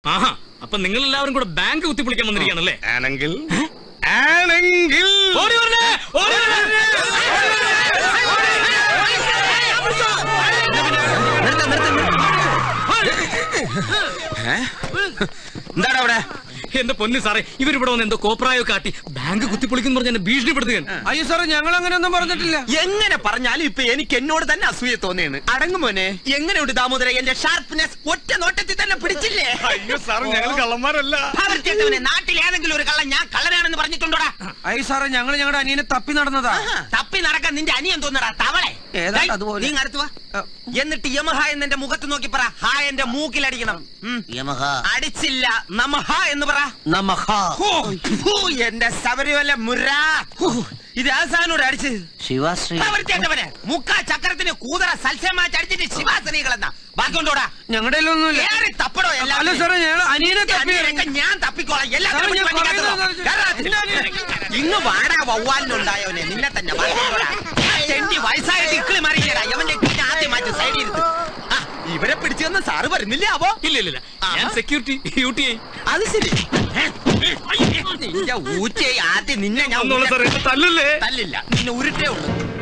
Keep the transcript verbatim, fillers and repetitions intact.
ആഹാ, അപ്പൊ നിങ്ങൾ എല്ലാവരും കൂടെ ബാങ്ക് കുത്തിപ്പൊളിക്കാൻ വന്നിരിക്കുകയാണല്ലേ? ആണെങ്കിൽ ആണെങ്കിൽ എന്താണ് അവിടെ? എന്റെ പൊന്നു സാറേ, ഇവരിവിടെ വന്ന് എന്തോ കോപ്രായോ കാട്ടി ബാങ്ക് കുത്തിപ്പൊളിക്കുന്നു പറഞ്ഞ എന്നെ ഭീഷണിപ്പെടുത്തുകയാണ്. അയ്യോ സാറേ, ഞങ്ങൾ അങ്ങനെയൊന്നും പറഞ്ഞിട്ടില്ല. എങ്ങനെ പറഞ്ഞാലും ഇപ്പൊ എനിക്ക് എന്നോട് തന്നെ അസൂയ തോന്നിയാണ്. അടങ്ങുമോനെ, എങ്ങനെയുണ്ട് ദാമോദര? എന്റെ ഷാർപ്പ്നെസ് ഒറ്റ നോട്ടത്തിൽ തന്നെ പിടിച്ചില്ലേ? അയ്യോ സാർ, ഞങ്ങൾ കള്ളന്മാരല്ല. നാട്ടിൽ ഏതെങ്കിലും ഒരു കള്ളൻ ഞാൻ കള്ളനാണെന്ന് പറഞ്ഞിട്ടുണ്ടോടാ? അയ്യോ സാറേ, ഞങ്ങൾ ഞങ്ങളുടെ അനിയനെ തപ്പി നടന്നതാ. തപ്പി നടക്കാൻ നിന്റെ അനിയൻ തോന്നടാ തവളെ. അതുപോലെ നീ അടുത്ത് വാ. എന്നിട്ട് യമഹ എന്നെ മുഖത്ത് നോക്കി പറ. ഹാ എന്റെ മൂക്കിലടിക്കണം. യമഹ അടിച്ചില്ല, നമഹ എന്ന് പറ. നമഹ. എന്റെ ശബരിമല മുര. ഇത് ആസാനോട് അടിച്ച് ശിവാശ്രീ മുക്കാ ചക്രത്തിന് കൂതറ സൽസ്യമാറ്റി അടിച്ചിട്ട് ശിവാശ്രീകളെന്നാ ബാക്കി കൊണ്ടോടാ. ഞങ്ങളുടെ തപ്പടോ അല്ല സാറേ, ഞങ്ങൾ അനിയനെ തപ്പി. ഞാൻ തപ്പിക്കോളാം. ഇന്ന് വാടാ വവ്വാലിനുണ്ടായവനെ നിന്നെ തന്നെ വയസ്സായ ഇക്കിളി മാറിയില്ലടാ. യവന്റെ ആദ്യം മാറ്റി സൈഡിൽ ഇരുത്ത്. ഇവരെ പിടിച്ചു വന്ന സാറ് വരുന്നില്ല ആവോ? ഇല്ല ഇല്ല, ഞാൻ സെക്യൂരിറ്റി ഡ്യൂട്ടി. അത് ശരി. നിന്റെ ഊറ്റയെ ആദ്യം നിന്നെ ഞാൻ തല്ലല്ലേ? തല്ലില്ല, നിന്നെ ഉരുട്ടേ ഉള്ളൂ.